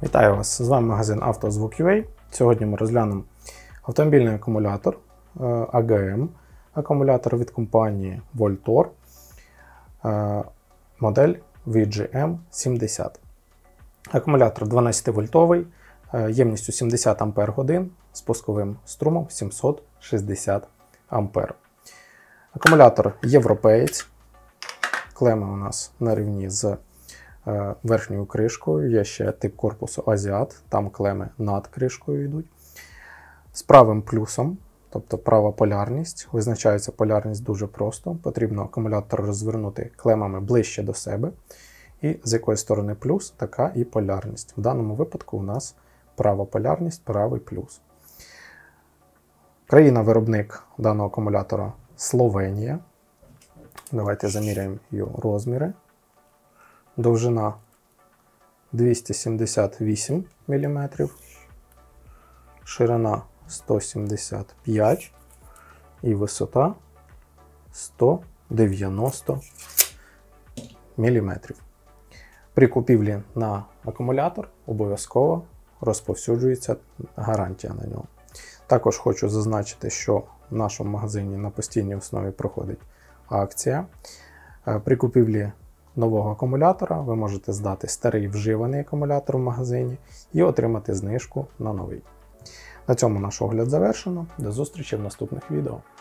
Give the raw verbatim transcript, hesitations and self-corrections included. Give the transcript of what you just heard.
Вітаю вас! З вами магазин «Автозвук.ua». Сьогодні ми розглянемо автомобільний акумулятор а ге ем, акумулятор від компанії Voltor, модель ві джі ем сімдесят. Акумулятор дванадцятивольтовий, ємністю сімдесят ампер годин, з пусковим струмом сімсот шістдесят ампер. Акумулятор європеєць, клеми у нас на рівні з верхньою кришкою, є ще тип корпусу азіат, там клеми над кришкою йдуть. З правим плюсом, тобто права полярність, визначається полярність дуже просто. Потрібно акумулятор розвернути клемами ближче до себе. І з якої сторони плюс, така і полярність. В даному випадку у нас права полярність, правий плюс. Країна-виробник даного акумулятора Словенія. Давайте заміряємо його розміри. Довжина двісті сімдесят вісім міліметрів, ширина сто сімдесят п'ять і висота сто дев'яносто міліметрів. При купівлі на акумулятор обов'язково розповсюджується гарантія на нього. Також хочу зазначити, що в нашому магазині на постійній основі проходить акція. При купівлі нового акумулятора ви можете здати старий вживаний акумулятор в магазині і отримати знижку на новий. На цьому наш огляд завершено. До зустрічі в наступних відео.